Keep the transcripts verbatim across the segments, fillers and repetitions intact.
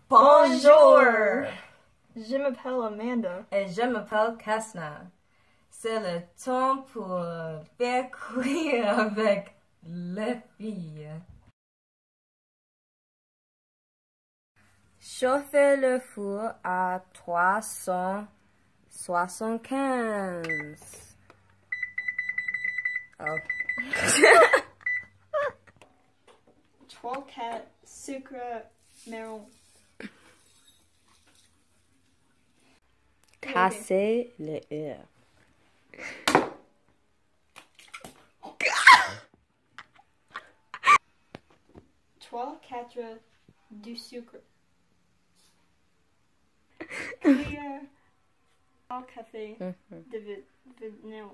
Bonjour! Je m'appelle Amanda. Et je m'appelle Kasna. C'est le temps pour faire cuire avec les filles. Chauffez le four à trois cent soixante-quinze. Oh. trois quatre sucre marron. Cassez le œuf. trois quatre du sucre. Cuillère au café de vanille.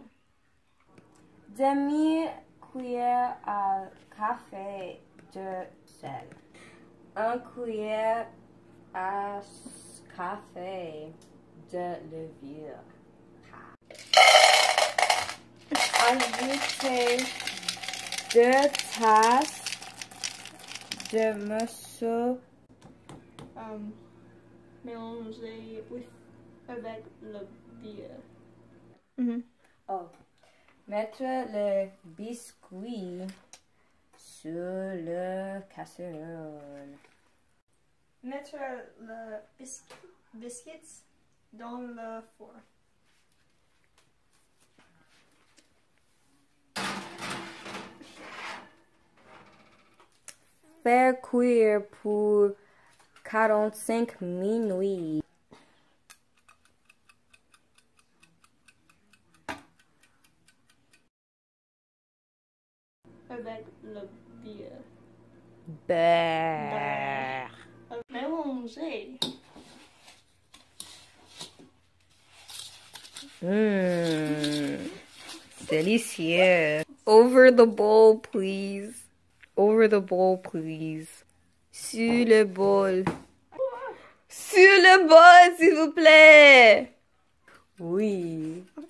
Demi cuillère à café de sel. Un cuillère à café de levure. Ajoutez deux tasses de morceaux. Um, mélangez with, avec le bière. Mm-hmm. Oh. Mettre le biscuit sur le casserole. Mettre le bis biscuits dans le four. Faire cuire pour quarante-cinq minutes. Avec le bière. Beurre. Mélanger. Mmm. Delicieux. Over the bowl, please. Over the bowl, please. Sur le bol. Sur le bol, s'il vous plaît. Oui.